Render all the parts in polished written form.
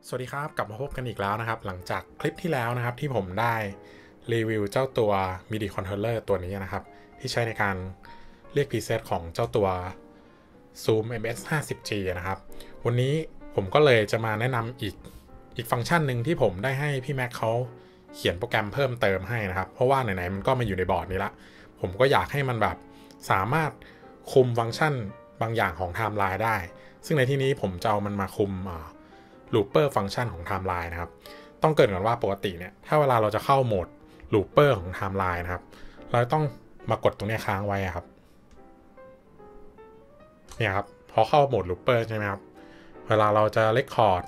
สวัสดีครับกลับมาพบกันอีกแล้วนะครับหลังจากคลิปที่แล้วนะครับที่ผมได้รีวิวเจ้าตัว MIDI controller ตัวนี้นะครับที่ใช้ในการเรียก preset ของเจ้าตัว Zoom MS50G นะครับวันนี้ผมก็เลยจะมาแนะนำอีกฟังก์ชันหนึ่งที่ผมได้ให้พี่แม็กเขาเขียนโปรแกรมเพิ่มเติมให้นะครับเพราะว่าไหนๆมันก็มาอยู่ในบอร์ดนี้ละผมก็อยากให้มันแบบสามารถคุมฟังก์ชันบางอย่างของไทม์ไลน์ได้ซึ่งในที่นี้ผมจะเอามันมาคุมlooper ฟังก์ชันของ timeline นะครับต้องเกิดก่อนว่าปกติเนี่ยถ้าเวลาเราจะเข้าโหมด looper ของ timeline นะครับเราต้องมากดตรงนี้ค้างไว้ครับเนี่ยครับพอเข้าโหมด looper ใช่ไหมครับเวลาเราจะ record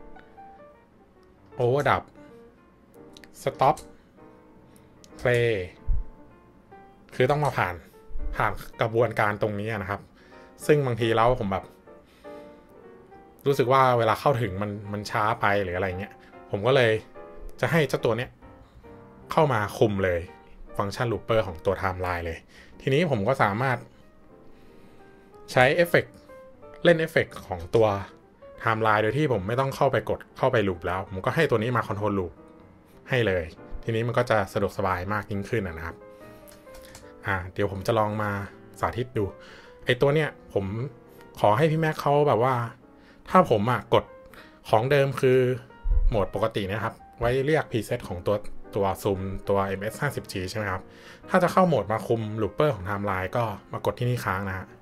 overdup stop play คือต้องมาผ่านกระบวนการตรงนี้นะครับซึ่งบางทีแล้วผมแบบรู้สึกว่าเวลาเข้าถึงมันช้าไปหรืออะไรเงี้ยผมก็เลยจะให้เจ้าตัวเนี้ยเข้ามาคุมเลยฟังก์ชัน looper ของตัว timeline เลยทีนี้ผมก็สามารถใช้เอฟเฟกต์เล่นเอฟเฟกต์ของตัว timeline โดยที่ผมไม่ต้องเข้าไป loop แล้วผมก็ให้ตัวนี้มา control loop ให้เลยทีนี้มันก็จะสะดวกสบายมากยิ่งขึ้นนะครับเดี๋ยวผมจะลองมาสาธิตดูไอตัวเนี้ยผมขอให้พี่แม็กเขาแบบว่าถ้าผมกดของเดิมคือโหมดปกตินะครับไว้เรียก preset ของตัว Zoom ตัว MS50G ใช่ไหมครับถ้าจะเข้าโหมดมาคุม looper ของ timeline ก็มากดที่นี่ค้างนะฮะ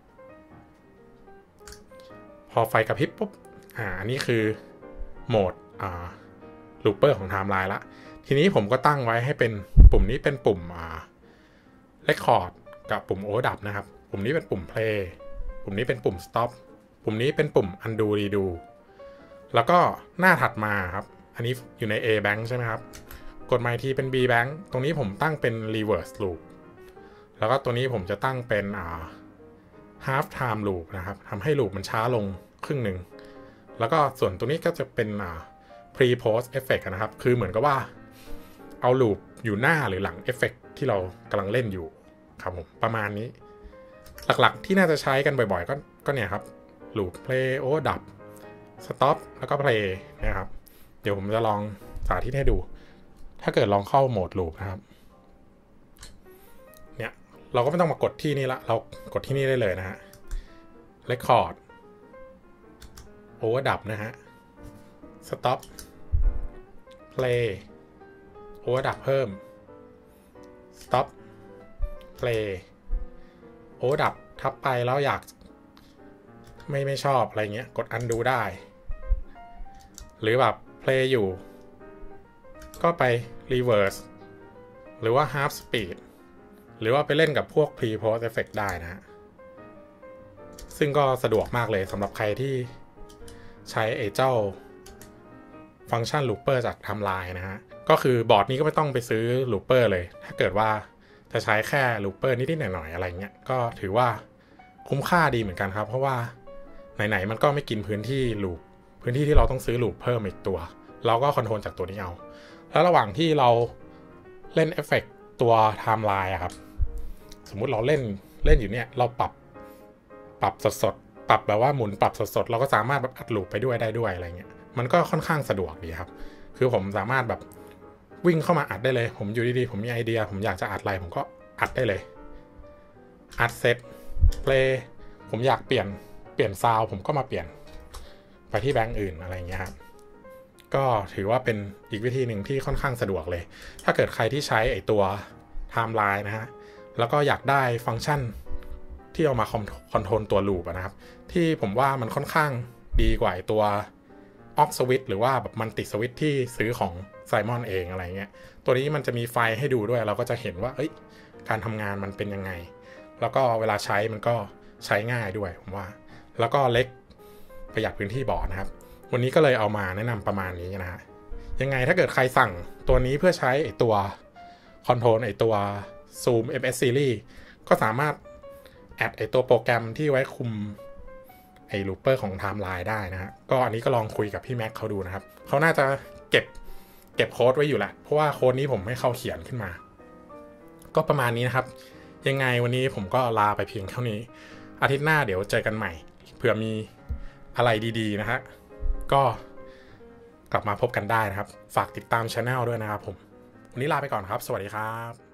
พอไฟกระพริบปุ๊บอันนี้คือโหมดlooper ของ timeline ละทีนี้ผมก็ตั้งไว้ให้เป็นปุ่มนี้เป็นปุ่มrecord กับปุ่ม overdup นะครับปุ่มนี้เป็นปุ่ม play ปุ่มนี้เป็นปุ่ม stop ปุ่มนี้เป็นปุ่ม undo redo แล้วก็หน้าถัดมาครับอันนี้อยู่ใน A bank ใช่ไหมครับกดมาอีกทีเป็น B bank ตรงนี้ผมตั้งเป็น reverse loop แล้วก็ตัวนี้ผมจะตั้งเป็นhalf time loop นะครับทำให้ loop มันช้าลงครึ่งหนึ่งแล้วก็ส่วนตัวนี้ก็จะเป็นpre post effect นะครับคือเหมือนกับว่าเอา loop อยู่หน้าหรือหลัง effect ที่เรากำลังเล่นอยู่ครับผมประมาณนี้หลักๆที่น่าจะใช้กันบ่อยๆก็เนี่ยครับ loop play overdup stop แล้วก็ play นะครับเดี๋ยวผมจะลองสาธิตให้ดูถ้าเกิดลองเข้าโหมด loop นะครับเนี่ยเราก็ไม่ต้องมากดที่นี่ละเรากดที่นี่ได้เลยนะฮะ record overdup นะฮะ stop play overdup เพิ่ม stop play overdup ทับไปแล้วอยากไม่ชอบอะไรเงี้ยกด undo ได้หรือแบบ play อยู่ก็ไป reverse หรือว่า half speed หรือว่าไปเล่นกับพวก pre post effect ได้นะฮะซึ่งก็สะดวกมากเลยสำหรับใครที่ใช้เจ้าฟังก์ชัน looper จาก timeline นะฮะก็คือบอร์ดนี้ก็ไม่ต้องไปซื้อ looper เลยถ้าเกิดว่าจะใช้แค่ looper นิดๆหน่อยๆอะไรเงี้ยก็ถือว่าคุ้มค่าดีเหมือนกันครับเพราะว่าไหนๆมันก็ไม่กินพื้นที่ loop พื้นที่ที่เราต้องซื้อ loop เพิ่มอีกตัวเราก็คอนโทรลจากตัวนี้เอาแล้วระหว่างที่เราเล่นเอฟเฟกต์ตัว timeline ครับสมมุติเราเล่นอยู่เนี่ยเราปรับสดปรับแบบว่าหมุนปรับสดเราก็สามารถแบบอัดลูปไปด้วยได้ด้วยอะไรเงี้ยมันก็ค่อนข้างสะดวกดีครับคือผมสามารถแบบวิ่งเข้ามาอัดได้เลยผมอยู่ดีๆผมมีไอเดียผมอยากจะอัดอะไรผมก็อัดได้เลยอัดเสร็จเพลย์ผมอยากเปลี่ยนซาวผมก็มาเปลี่ยนไปที่แบงค์อื่นอะไรเงี้ยครับก็ถือว่าเป็นอีกวิธีหนึ่งที่ค่อนข้างสะดวกเลยถ้าเกิดใครที่ใช้ตัว timeline นะฮะแล้วก็อยากได้ฟังก์ชันที่เอามาคอนโทรลตัวลูปนะครับที่ผมว่ามันค่อนข้างดีกว่าตัว Aux Switch หรือว่าแบบมันติสวิตที่ซื้อของ Simon เองอะไรเงี้ยตัวนี้มันจะมีไฟให้ดูด้วยเราก็จะเห็นว่าการทำงานมันเป็นยังไงแล้วก็เวลาใช้มันก็ใช้ง่ายด้วยผมว่าแล้วก็เล็กประหยัดพื้นที่บอร์ดนะครับวันนี้ก็เลยเอามาแนะนำประมาณนี้นะฮะยังไงถ้าเกิดใครสั่งตัวนี้เพื่อใช้ตัวคอนโทรลตัว Zoom MS Series ก็สามารถแอดตัวโปรแกรมที่ไว้คุมlooper ของ timeline ได้นะฮะก็อันนี้ก็ลองคุยกับพี่แม็กเขาดูนะครับเขาน่าจะเก็บโค้ดไว้อยู่แหละเพราะว่าโค้ดนี้ผมให้เขาเขียนขึ้นมาก็ประมาณนี้นะครับยังไงวันนี้ผมก็ลาไปเพียงเท่านี้อาทิตย์หน้าเดี๋ยวเจอกันใหม่เผื่อมีอะไรดีๆนะฮะก็กลับมาพบกันได้นะครับฝากติดตามช anel ด้วยนะครับผมวันนี้ลาไปก่อนครับสวัสดีครับ